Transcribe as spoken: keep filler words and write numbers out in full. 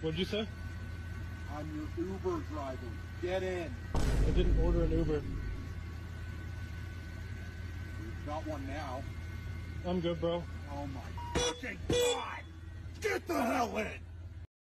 What'd you say? I'm your Uber driver. Get in. I didn't order an Uber. We've got one now. I'm good, bro. Oh my fucking God! Get the hell in!